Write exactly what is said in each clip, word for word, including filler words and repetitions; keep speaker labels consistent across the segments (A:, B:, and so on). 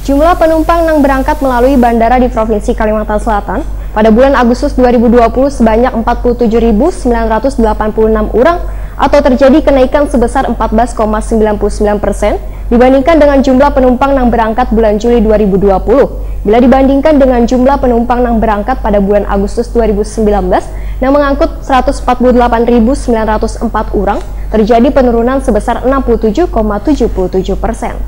A: Jumlah penumpang yang berangkat melalui bandara di Provinsi Kalimantan Selatan pada bulan Agustus dua ribu dua puluh sebanyak empat puluh tujuh ribu sembilan ratus delapan puluh enam orang atau terjadi kenaikan sebesar empat belas koma sembilan puluh sembilan persen dibandingkan dengan jumlah penumpang yang berangkat bulan Juli dua ribu dua puluh. Bila dibandingkan dengan jumlah penumpang yang berangkat pada bulan Agustus dua ribu sembilan belas yang mengangkut seratus empat puluh delapan ribu sembilan ratus empat orang, terjadi penurunan sebesar enam puluh tujuh koma tujuh tujuh persen.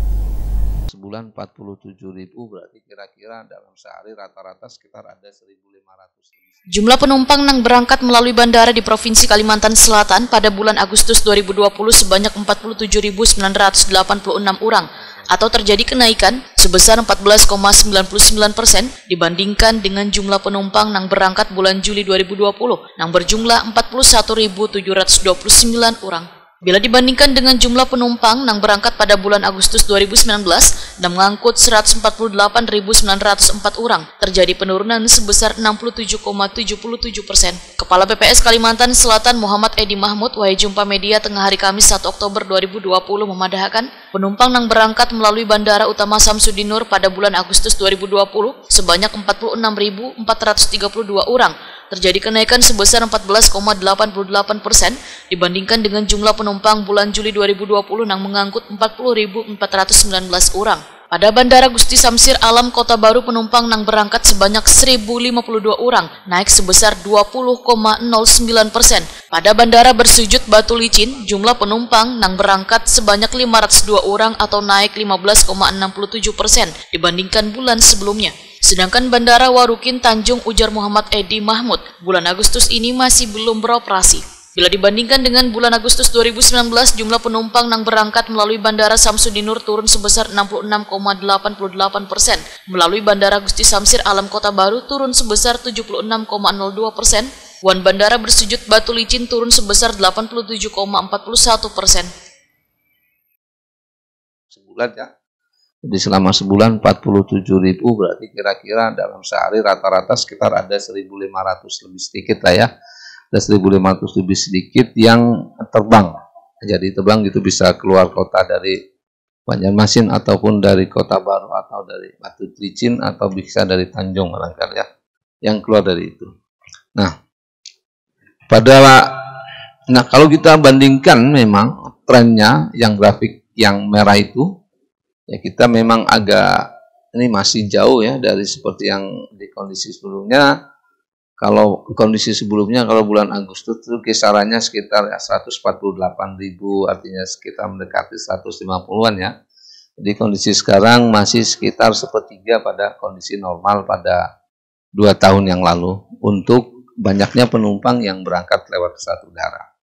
B: Sebulan empat puluh tujuh ribu, berarti kira-kira dalam sehari rata-rata sekitar ada seribu lima ratus.
C: Jumlah penumpang yang berangkat melalui bandara di Provinsi Kalimantan Selatan pada bulan Agustus dua ribu dua puluh sebanyak empat puluh tujuh ribu sembilan ratus delapan puluh enam orang atau terjadi kenaikan sebesar empat belas koma sembilan sembilan persen dibandingkan dengan jumlah penumpang yang berangkat bulan Juli dua ribu dua puluh yang berjumlah empat puluh satu ribu tujuh ratus dua puluh sembilan orang. Bila dibandingkan dengan jumlah penumpang yang berangkat pada bulan Agustus dua ribu sembilan belas dan mengangkut seratus empat puluh delapan ribu sembilan ratus empat orang, terjadi penurunan sebesar enam puluh tujuh koma tujuh tujuh persen. Kepala B P S Kalimantan Selatan Muhammad Edi Mahmud Wahai Jumpa Media tengah hari Kamis satu Oktober dua ribu dua puluh memadahkan penumpang yang berangkat melalui Bandara Utama Samsudinur pada bulan Agustus dua ribu dua puluh sebanyak empat puluh enam ribu empat ratus tiga puluh dua orang, terjadi kenaikan sebesar empat belas koma delapan delapan persen dibandingkan dengan jumlah penumpang bulan Juli dua ribu dua puluh yang mengangkut empat puluh ribu empat ratus sembilan belas orang. Pada Bandara Gusti Samsir Alam Kota Baru penumpang yang berangkat sebanyak seribu lima puluh dua orang, naik sebesar dua puluh koma nol sembilan persen. Pada Bandara Bersujud Batu Licin, jumlah penumpang yang berangkat sebanyak lima ratus dua orang atau naik lima belas koma enam tujuh persen dibandingkan bulan sebelumnya. Sedangkan Bandara Warukin Tanjung Ujar Muhammad Edi Mahmud bulan Agustus ini masih belum beroperasi. Bila dibandingkan dengan bulan Agustus dua ribu sembilan belas, jumlah penumpang yang berangkat melalui Bandara Samsudinur turun sebesar enam puluh enam koma delapan delapan persen. Melalui Bandara Gusti Samsir Alam Kota Baru turun sebesar tujuh puluh enam koma nol dua persen. Wan Bandara Bersujud Batu Licin turun sebesar delapan puluh tujuh koma empat satu persen.
B: Sebulan ya. Jadi selama sebulan empat puluh tujuh ribu, berarti kira-kira dalam sehari rata-rata sekitar ada seribu lima ratus lebih sedikit lah ya. Ada seribu lima ratus lebih sedikit yang terbang. Jadi terbang itu bisa keluar kota dari Banjarmasin ataupun dari Kota Baru atau dari Batu Licin atau bisa dari Tanjung barangkali ya. Yang keluar dari itu. Nah, pada nah kalau kita bandingkan memang trennya yang grafik yang merah itu ya kita memang agak ini masih jauh ya dari seperti yang di kondisi sebelumnya. Kalau kondisi sebelumnya, kalau bulan Agustus itu kisarannya sekitar ya, seratus empat puluh delapan ribu, artinya sekitar mendekati seratus lima puluhan ya. Jadi kondisi sekarang masih sekitar sepertiga pada kondisi normal pada dua tahun yang lalu untuk banyaknya penumpang yang berangkat lewat pesawat udara.